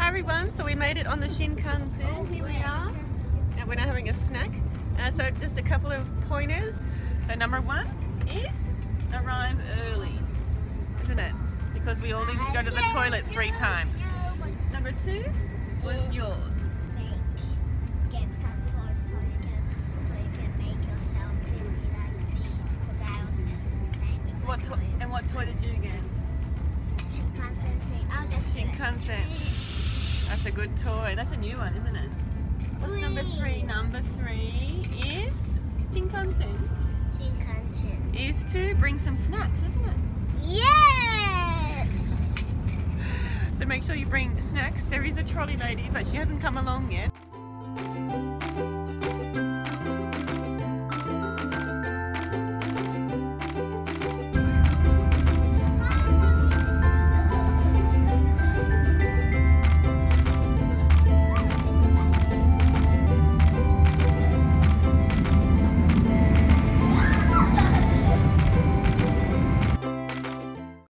Hi everyone, so we made it on the Shinkansen. Here we are, and we're now having a snack. So just a couple of pointers. So number one is arrive early, isn't it? Because we all need to go to the toilet 3 times. Number 2 was yours. Get some toys so you can make yourself busy like me. Because I was just playing with my toys. And what toy did you get? Shinkansen. I'll just Shinkansen. That's a good toy. That's a new one, isn't it? What's number 3? Number 3 is Shinkansen. Shinkansen. Is to bring some snacks, isn't it? Yes! So make sure you bring snacks. There is a trolley lady, but she hasn't come along yet.